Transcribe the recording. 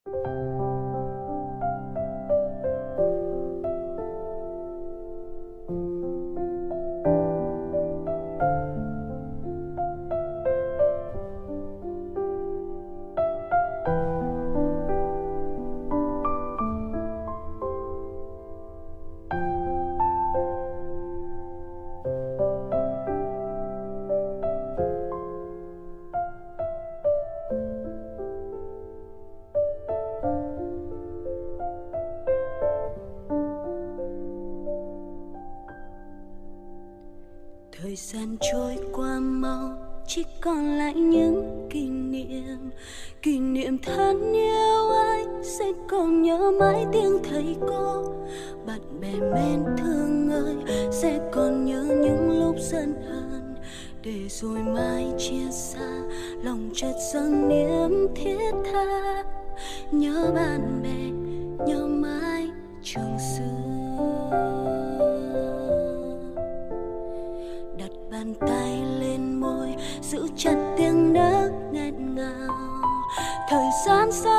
Thời gian trôi qua mau, chỉ còn lại những kỷ niệm thân yêu anh sẽ còn nhớ mãi tiếng thầy cô. Bạn bè mến thương ơi, sẽ còn nhớ những lúc giận hờn, để rồi mai chia xa lòng chợt dâng niềm thiết tha. Nhớ bạn bè, nhớ mãi trường xưa. Đặt bàn tay lên môi, giữ chặt tiếng nấc nghẹn ngào. Thời gian xa